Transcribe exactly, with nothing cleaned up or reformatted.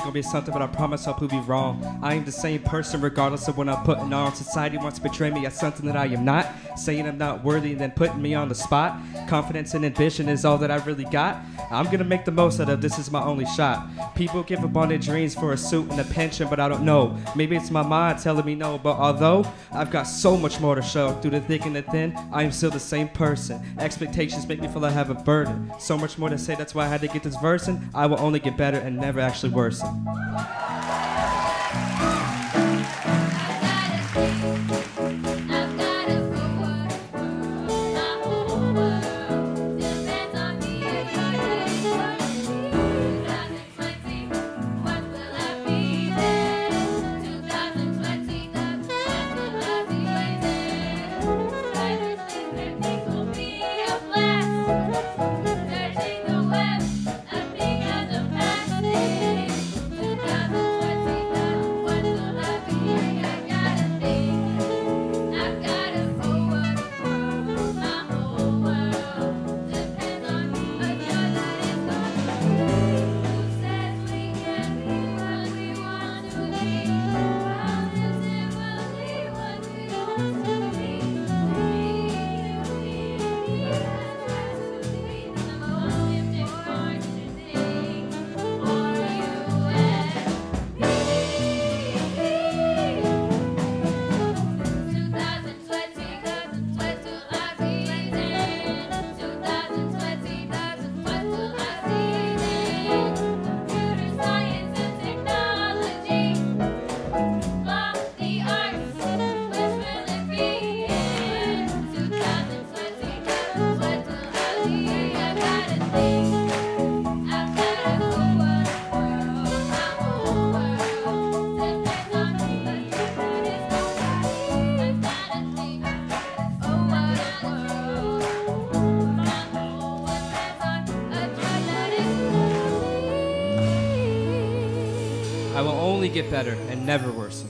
gonna be something, but I promise I'll prove you wrong. I am the same person regardless of what I'm putting on. Society wants to portray me as something that I am not, saying I'm not worthy and then putting me on the spot. Confidence and ambition is all that I really got. I'm gonna make the most out of this, is my only shot. People give up on their dreams for a suit and a pension, but I don't know. Maybe it's my mind telling me no, but although I've got so much more to show, through the thick and the thin, I am still the same person. Expectations make me feel I have a burden. So much more to say, that's why I had to get this verse in. I will only get better and never actually worsen. Get better and never worsen.